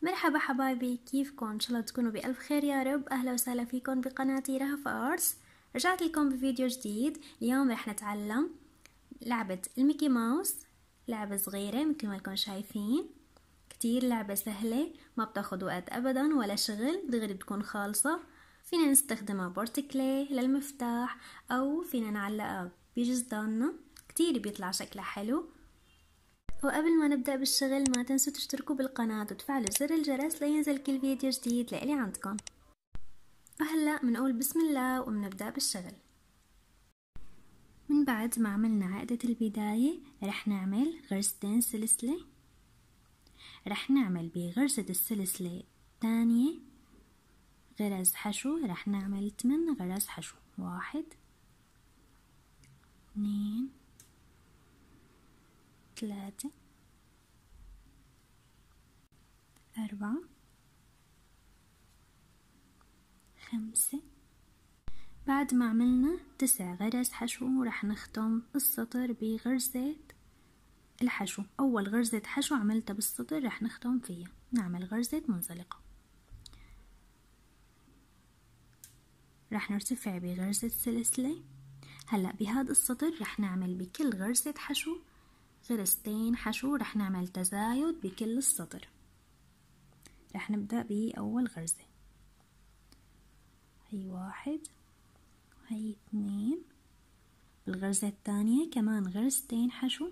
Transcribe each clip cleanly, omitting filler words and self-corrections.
مرحبا حبايبي، كيفكن؟ ان شاء الله تكونوا بألف خير يا رب. اهلا وسهلا فيكم بقناتي رهف آرتس. رجعت لكم بفيديو جديد. اليوم رح نتعلم لعبة الميكي ماوس. لعبة صغيرة مثل ما لكم شايفين، كتير لعبة سهلة، ما بتاخد وقت ابدا ولا شغل، دغري بتكون خالصة. فينا نستخدمها بورتكلي للمفتاح او فينا نعلقها بجزداننا، كتير بيطلع شكلها حلو. وقبل ما نبدأ بالشغل ما تنسوا تشتركوا بالقناة وتفعلوا زر الجرس لينزل كل فيديو جديد لإلي عندكم. وهلأ منقول بسم الله ومنبدأ بالشغل. من بعد ما عملنا عقدة البداية رح نعمل غرزتين سلسلة. رح نعمل بغرزة السلسلة الثانية غرز حشو، رح نعمل 8 غرز حشو. 1 2 3 4 5. بعد ما عملنا 9 غرز حشو رح نختم السطر بغرزة الحشو. أول غرزة حشو عملتها بالسطر رح نختم فيها، نعمل غرزة منزلقة. رح نرتفع بغرزة سلسلة. هلأ بهذا السطر رح نعمل بكل غرزة حشو غرزتين حشو، رح نعمل تزايد بكل السطر. رح نبدأ بأول غرزة، هي 1 وهي 2. بالغرزة الثانية كمان غرزتين حشو.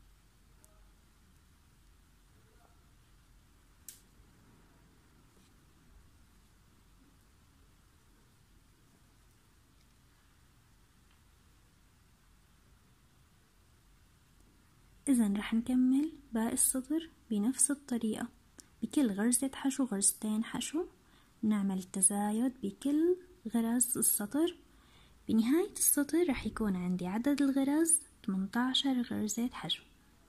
إذن رح نكمل باقي السطر بنفس الطريقة، بكل غرزة حشو غرزتين حشو، نعمل تزايد بكل غرز السطر. بنهاية السطر رح يكون عندي عدد الغرز 18 غرزة حشو.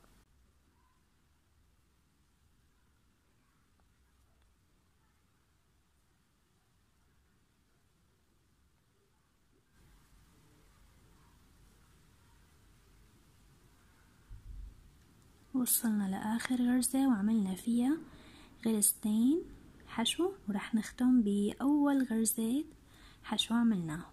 وصلنا لآخر غرزة وعملنا فيها غرزتين حشو، ورح نختم بأول غرزة حشو عملناها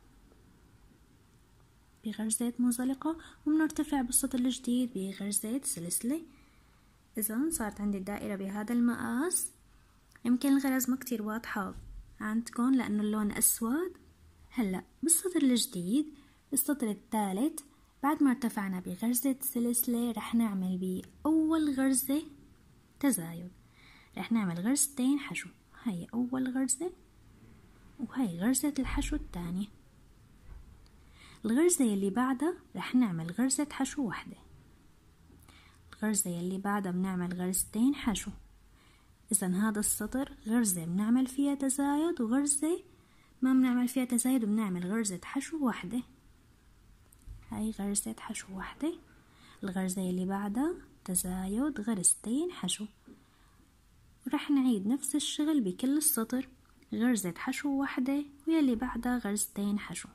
بغرزة منزلقة، وبنرتفع بالسطر الجديد بغرزة سلسلة. إذن صارت عندي الدائرة بهذا المقاس. يمكن الغرز ما كتير واضحة عندكم لأنه اللون أسود. هلأ بالسطر الجديد السطر الثالث بعد ما ارتفعنا بغرزة سلسلة رح نعمل بأول غرزة تزايد، رح نعمل غرزتين حشو. هاي أول غرزة وهي غرزة الحشو الثانية. الغرزة يلي بعدها رح نعمل غرزة حشو واحدة. الغرزة يلي بعدها بنعمل غرزتين حشو. إذن هذا السطر غرزة بنعمل فيها تزايد وغرزة ما بنعمل فيها تزايد وبنعمل غرزة حشو واحدة. هاي غرزة حشو واحدة. الغرزة يلي بعدها تزايد غرزتين حشو. ورح نعيد نفس الشغل بكل السطر، غرزة حشو واحدة ويلي بعدها غرزتين حشو.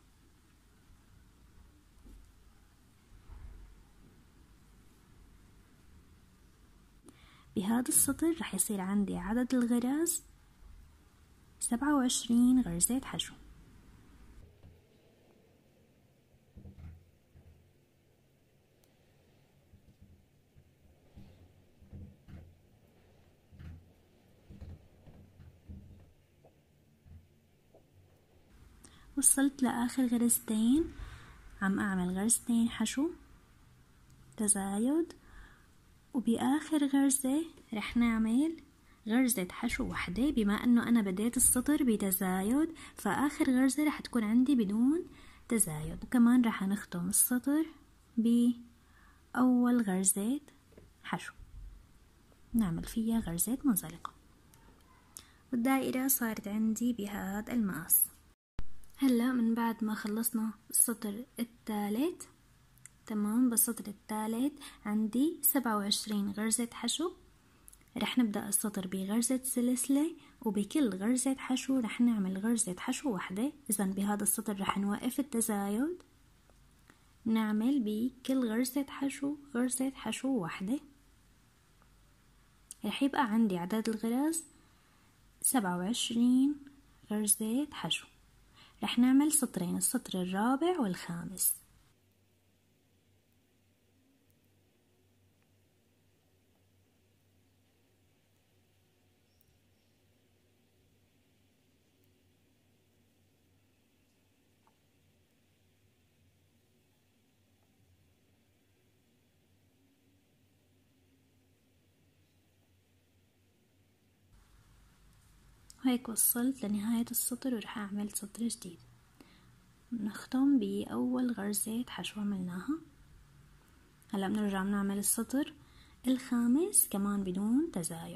بهذا السطر رح يصير عندي عدد الغرز 27 غرزة حشو. وصلت لآخر غرزتين، عم أعمل غرزتين حشو تزايد، وبآخر غرزة رح نعمل غرزة حشو واحدة. بما أنه أنا بديت السطر بتزايد فآخر غرزة رح تكون عندي بدون تزايد. وكمان رح نختم السطر بأول غرزة حشو، نعمل فيها غرزة منزلقة. والدائرة صارت عندي بهذا المقاس. هلا من بعد ما خلصنا السطر الثالث، تمام، بالسطر الثالث عندي 27 غرزة حشو. رح نبدأ السطر بغرزة سلسلة، وبكل غرزة حشو رح نعمل غرزة حشو واحدة. إذن بهذا السطر رح نوقف التزايد، نعمل بكل غرزة حشو غرزة حشو واحدة. رح يبقى عندي عدد الغرز 27 غرزة حشو. رح نعمل سطرين، السطر الرابع والخامس. هيك وصلت لنهاية السطر ورح أعمل سطر جديد. نختم بأول غرزة حشو عملناها. هلأ بنرجع بنعمل السطر الخامس كمان بدون تزايد.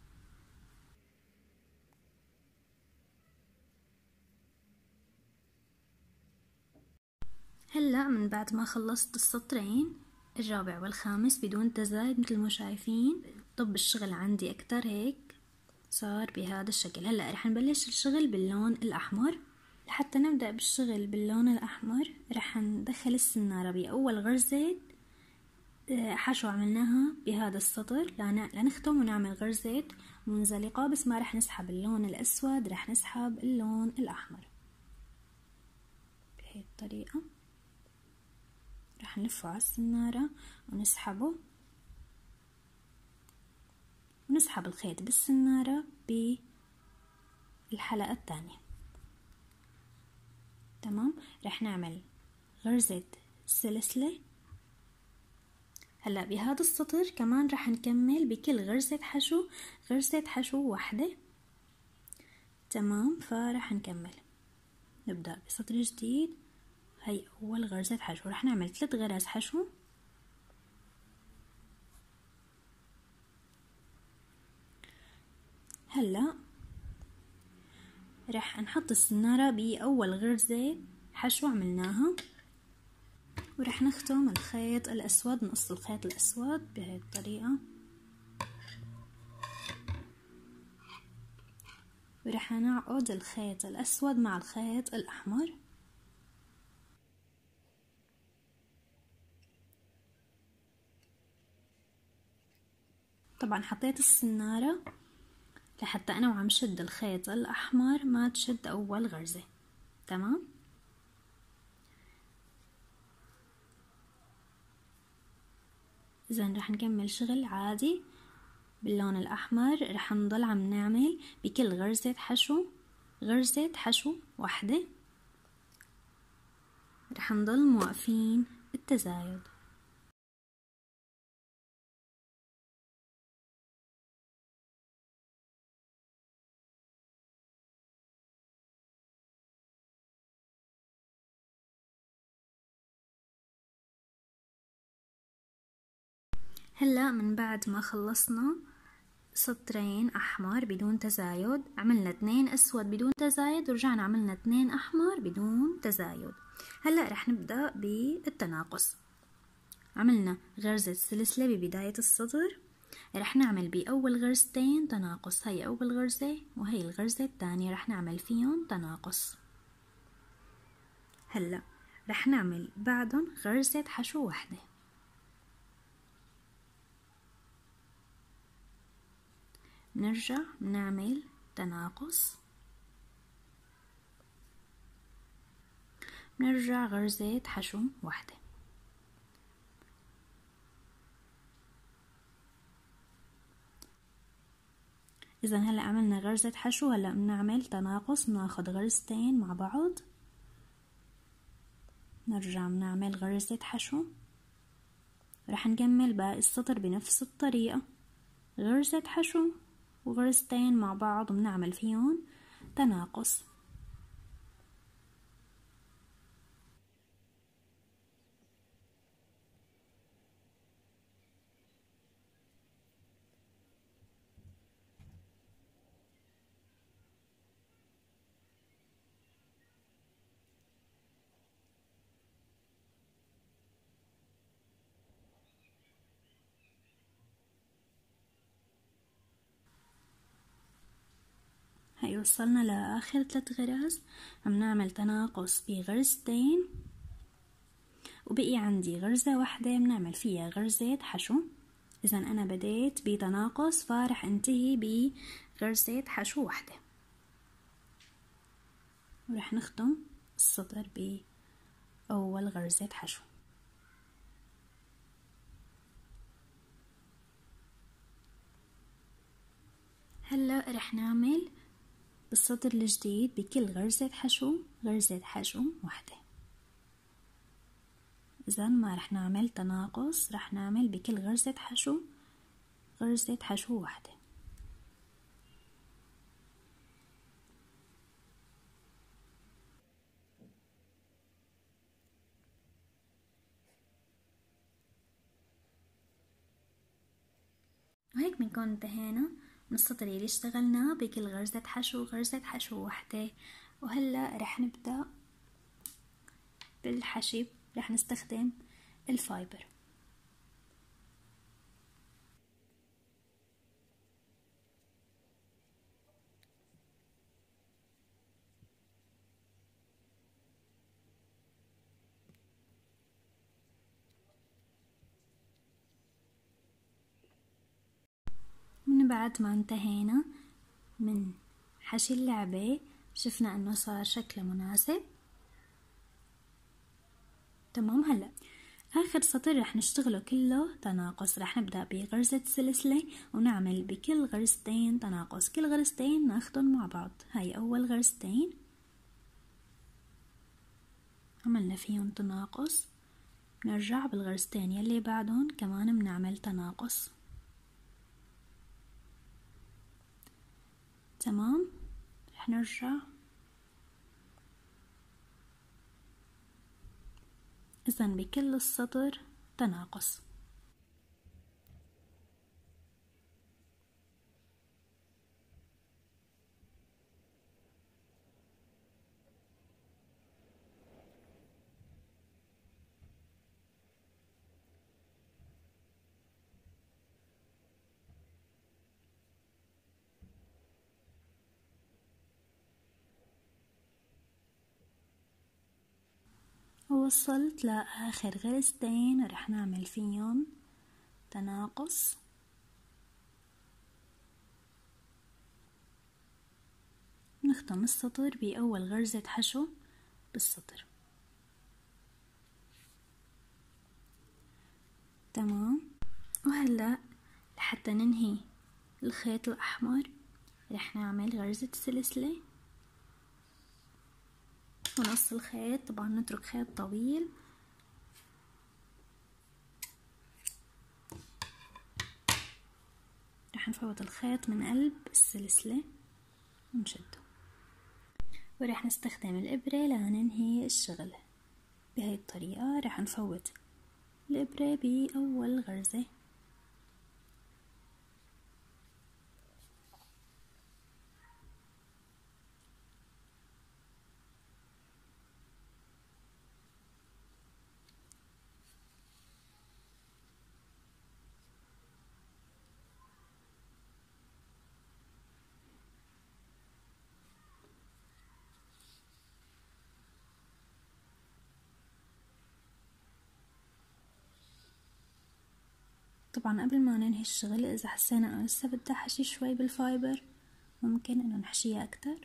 هلأ من بعد ما خلصت السطرين الرابع والخامس بدون تزايد مثل ما شايفين، طب الشغل عندي أكتر هيك صار بهذا الشكل. هلأ رح نبلش الشغل باللون الأحمر. لحتى نبدأ بالشغل باللون الأحمر رح ندخل السنارة بأول غرزة حشو عملناها بهذا السطر لنختم ونعمل غرزة منزلقة، بس ما رح نسحب اللون الأسود، رح نسحب اللون الأحمر بهي الطريقة. رح نلفه على السنارة ونسحبه، ونسحب الخيط بالسنارة بالحلقة الثانية. تمام. رح نعمل غرزة سلسلة. هلأ بهذا السطر كمان رح نكمل بكل غرزة حشو واحدة. تمام. فرح نكمل نبدأ بسطر جديد. هي أول غرزة حشو، رح نعمل 3 غرز حشو. هلأ رح نحط السنارة بأول غرزة حشو عملناها، ورح نختم الخيط الأسود، نقص الخيط الأسود بهي الطريقة، ورح نعقد الخيط الأسود مع الخيط الأحمر. طبعا حطيت السنارة لحتى أنا وعم شد الخيط الأحمر ما تشد أول غرزة. تمام. إذن رح نكمل شغل عادي باللون الأحمر. رح نضل عم نعمل بكل غرزة حشو واحدة. رح نضل موقفين التزايد. هلأ من بعد ما خلصنا سطرين أحمر بدون تزايد، عملنا 2 أسود بدون تزايد، ورجعنا عملنا 2 أحمر بدون تزايد. هلأ رح نبدأ بالتناقص. عملنا غرزة سلسلة ببداية السطر، رح نعمل بأول غرزتين تناقص. هي أول غرزة وهي الغرزة الثانية رح نعمل فيهم تناقص. هلأ رح نعمل بعدهم غرزة حشو واحدة. نرجع نعمل تناقص، نرجع غرزة حشو واحدة. إذا هلأ عملنا غرزة حشو، هلأ بنعمل تناقص، بناخد غرزتين مع بعض، نرجع بنعمل غرزة حشو. رح نكمل باقي السطر بنفس الطريقة، غرزة حشو وغرزتين مع بعض بنعمل فيهم تناقص. هاي وصلنا لآخر 3 غرز، عم نعمل تناقص بغرزتين، وبقي عندي غرزة واحدة بنعمل فيها غرزة حشو. إذا أنا بديت بتناقص فرح انتهي غرزة حشو واحدة، ورح نختم السطر بأول غرزة حشو. هلا رح نعمل بالسطر الجديد بكل غرزة حشو واحدة. إذا ما رح نعمل تناقص، رح نعمل بكل غرزة حشو واحدة. وهيك بنكون انتهينا من السطر اللي اشتغلناه بكل غرزة حشو واحدة. وهلا رح نبدأ بالحشو. رح نستخدم الفايبر. من بعد ما انتهينا من حشي اللعبة، شفنا انه صار شكله مناسب. تمام. هلا اخر سطر رح نشتغله كله تناقص. رح نبدأ بغرزة سلسلة ونعمل بكل غرزتين تناقص، كل غرزتين ناخدهم مع بعض. هاي اول غرزتين عملنا فيهم تناقص، نرجع بالغرزتين يلي بعدهم كمان بنعمل تناقص. تمام. رح نرجع. إذا بكل السطر تناقص. ووصلت لآخر غرزتين رح نعمل فيهم تناقص. نختم السطر بأول غرزة حشو بالسطر. تمام. وهلأ لحتى ننهي الخيط الأحمر رح نعمل غرزة سلسلة ونص الخيط. طبعا نترك خيط طويل. رح نفوت الخيط من قلب السلسلة ونشده، ورح نستخدم الإبرة لننهي الشغل. بهاي الطريقة رح نفوت الإبرة بأول غرزة. طبعا قبل ما ننهي الشغل إذا حسينا أنه لسه بدي أحشي شوي بالفايبر ممكن أنه نحشيها أكتر.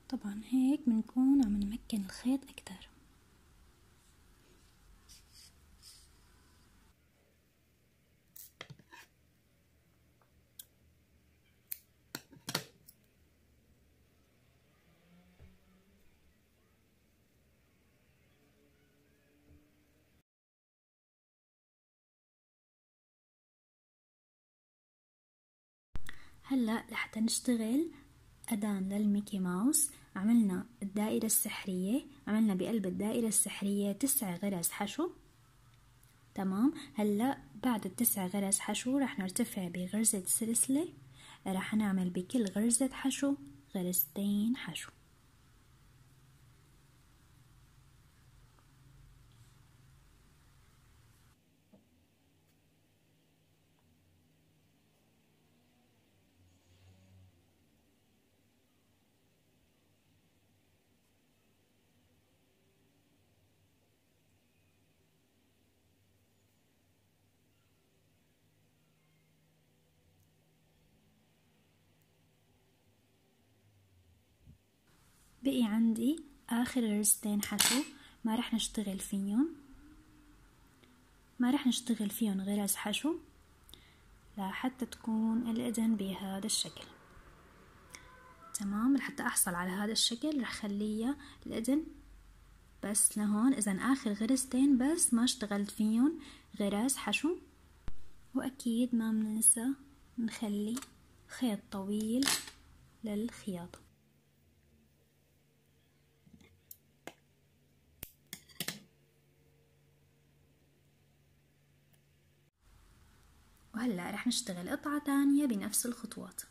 طبعا هيك بنكون عم نمكن الخيط أكتر. هلأ لحتى نشتغل أذان للميكي ماوس عملنا الدائرة السحرية، عملنا بقلب الدائرة السحرية 9 غرز حشو. تمام. هلأ بعد ال9 غرز حشو رح نرتفع بغرزة سلسلة، رح نعمل بكل غرزة حشو غرزتين حشو. بقي عندي آخر غرزتين حشو ما رح نشتغل فيهم غرز حشو لحتى تكون الإذن بهذا الشكل. تمام. لحتى أحصل على هذا الشكل رح خليها الإذن بس لهون، إذن آخر غرزتين بس ما اشتغلت فيهم غرز حشو. وأكيد ما بننسى نخلي خيط طويل للخياطة. وهلأ رح نشتغل قطعة تانية بنفس الخطوات.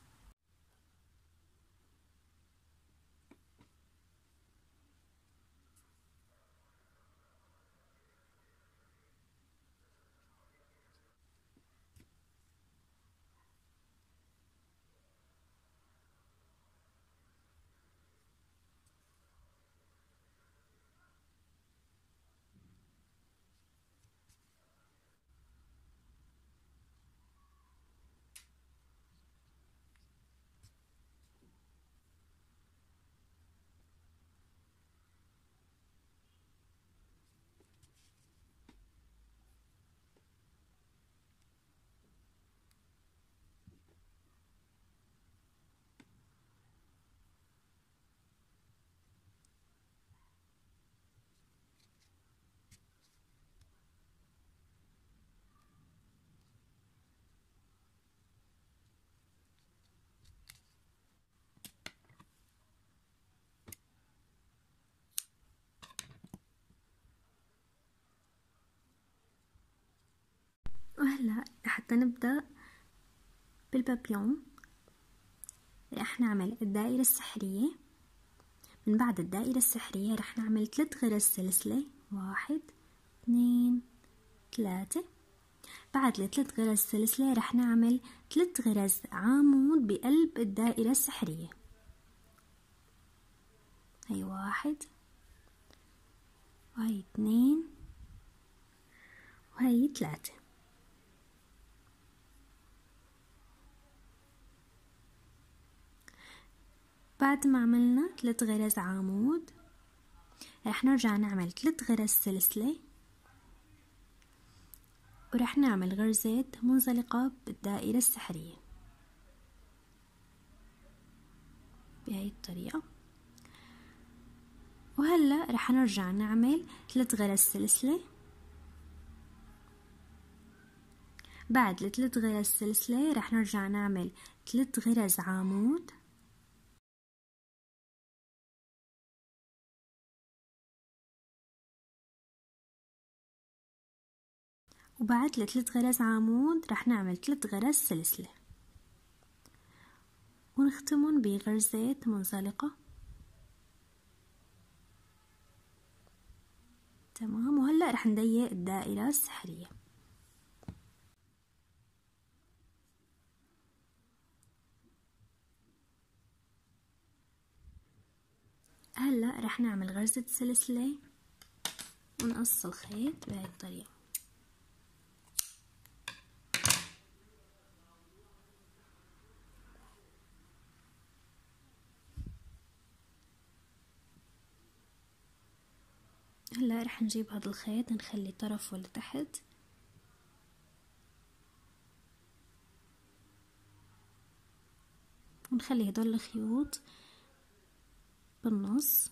وهلأ لحتى نبدأ بالبابيون رح نعمل الدائرة السحرية. من بعد الدائرة السحرية رح نعمل 3 غرز سلسلة، 1 2 3. بعد ال3 غرز سلسلة رح نعمل 3 غرز عمود بقلب الدائرة السحرية. هي 1 وهي 2 وهي 3. بعد ما عملنا 3 غرز عمود رح نرجع نعمل 3 غرز سلسلة، ورح نعمل غرزة منزلقة بالدائرة السحرية بهاي الطريقة. وهلأ رح نرجع نعمل 3 غرز سلسلة. بعد ال3 غرز سلسلة رح نرجع نعمل 3 غرز عمود، وبعد ال3 غرز عمود رح نعمل 3 غرز سلسلة ونختمهم بغرزة منزلقة. تمام. وهلأ رح نضيق الدائرة السحرية. هلأ رح نعمل غرزة سلسلة ونقص الخيط بهاي الطريقة. هلا رح نجيب هذا الخيط نخلي طرفه لتحت ونخلي هدول الخيوط بالنص.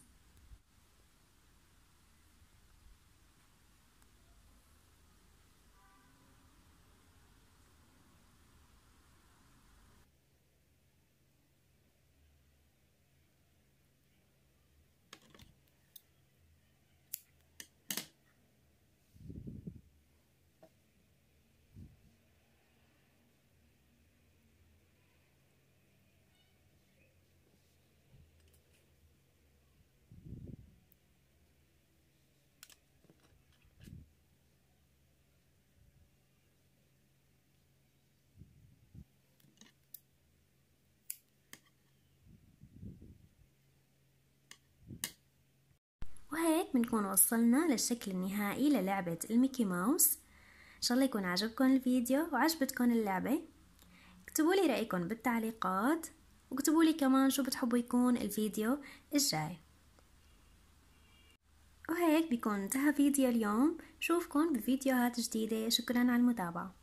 وهيك بنكون وصلنا للشكل النهائي للعبة الميكي ماوس. ان شاء الله يكون عجبكم الفيديو وعجبتكم اللعبة. اكتبوا لي رأيكم بالتعليقات واكتبوا لي كمان شو بتحبوا يكون الفيديو الجاي. وهيك بيكون انتهى فيديو اليوم. شوفكم بفيديوهات جديدة. شكرا على المتابعة.